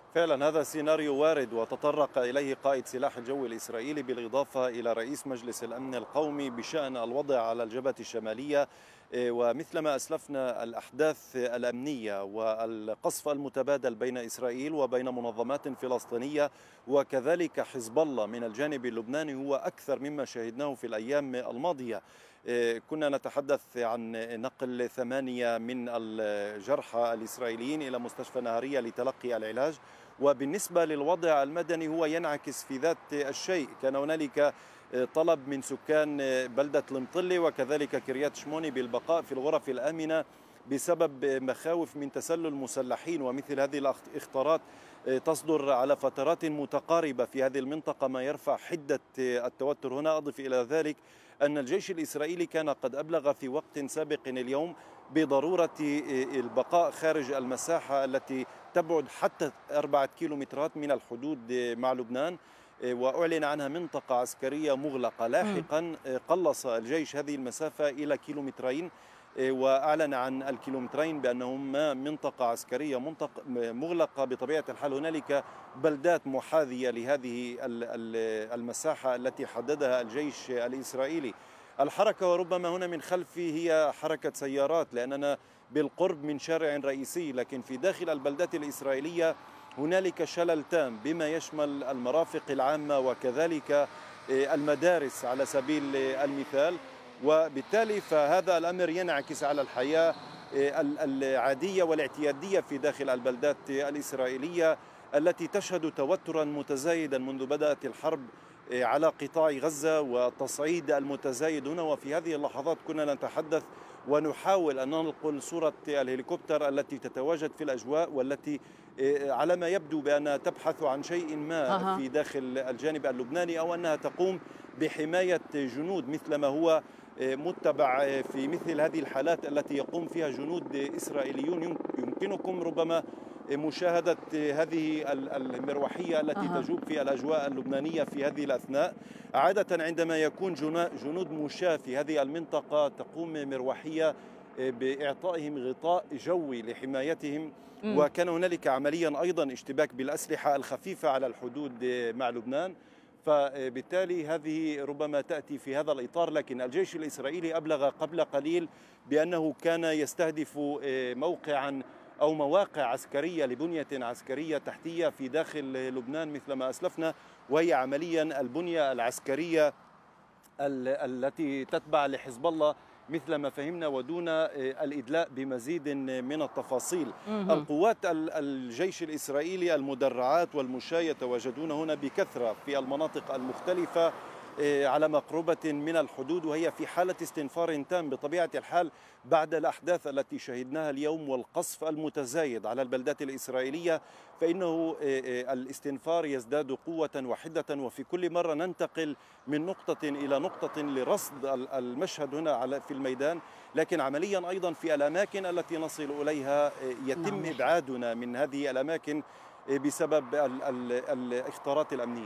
فعلا هذا سيناريو وارد وتطرق إليه قائد سلاح الجو الإسرائيلي بالإضافة إلى رئيس مجلس الأمن القومي بشأن الوضع على الجبهة الشمالية. ومثلما أسلفنا الأحداث الأمنية والقصف المتبادل بين إسرائيل وبين منظمات فلسطينية وكذلك حزب الله من الجانب اللبناني هو أكثر مما شهدناه في الأيام الماضية. كنا نتحدث عن نقل 8 من الجرحى الإسرائيليين إلى مستشفى نهارية لتلقي العلاج. وبالنسبة للوضع المدني هو ينعكس في ذات الشيء. كان هنالك طلب من سكان بلدة المطلة وكذلك كريات شموني بالبقاء في الغرف الآمنة بسبب مخاوف من تسلل مسلحين، ومثل هذه الاخطارات تصدر على فترات متقاربة في هذه المنطقة ما يرفع حدة التوتر هنا. أضف إلى ذلك أن الجيش الإسرائيلي كان قد أبلغ في وقت سابق اليوم بضرورة البقاء خارج المساحة التي تبعد حتى 4 كيلومترات من الحدود مع لبنان، وأعلن عنها منطقة عسكرية مغلقة. لاحقا قلص الجيش هذه المسافة إلى كيلومترين، وأعلن عن الكيلومترين بأنهما منطقة عسكرية مغلقة. بطبيعة الحال هنالك بلدات محاذية لهذه المساحة التي حددها الجيش الإسرائيلي. الحركة وربما هنا من خلفي هي حركة سيارات لأننا بالقرب من شارع رئيسي، لكن في داخل البلدات الإسرائيلية هنالك شلل تام بما يشمل المرافق العامة وكذلك المدارس على سبيل المثال. وبالتالي فهذا الأمر ينعكس على الحياة العادية والاعتيادية في داخل البلدات الإسرائيلية التي تشهد توترا متزايدا منذ بدأت الحرب على قطاع غزة والتصعيد المتزايد هنا. وفي هذه اللحظات كنا نتحدث ونحاول أن ننقل صورة الهليكوبتر التي تتواجد في الأجواء والتي على ما يبدو بأنها تبحث عن شيء ما في داخل الجانب اللبناني أو أنها تقوم بحماية جنود مثل ما هو متبع في مثل هذه الحالات التي يقوم فيها جنود إسرائيليون. يمكنكم ربما مشاهدة هذه المروحية التي تجوب في الأجواء اللبنانية في هذه الأثناء. عادة عندما يكون جنود مشاة في هذه المنطقة تقوم مروحية بإعطائهم غطاء جوي لحمايتهم. وكان هنالك عمليا أيضا اشتباك بالأسلحة الخفيفة على الحدود مع لبنان، فبالتالي هذه ربما تأتي في هذا الإطار. لكن الجيش الإسرائيلي أبلغ قبل قليل بأنه كان يستهدف موقعا أو مواقع عسكرية لبنية عسكرية تحتية في داخل لبنان مثل ما أسلفنا، وهي عمليا البنية العسكرية التي تتبع لحزب الله مثل ما فهمنا ودون الإدلاء بمزيد من التفاصيل. القوات الجيش الإسرائيلي المدرعات والمشاة يتواجدون هنا بكثرة في المناطق المختلفة على مقربة من الحدود، وهي في حالة استنفار تام بطبيعة الحال بعد الأحداث التي شهدناها اليوم والقصف المتزايد على البلدات الإسرائيلية. فإنه الاستنفار يزداد قوة وحدة، وفي كل مرة ننتقل من نقطة إلى نقطة لرصد المشهد هنا في الميدان. لكن عمليا أيضا في الأماكن التي نصل إليها يتم إبعادنا من هذه الأماكن بسبب الاختارات الأمنية.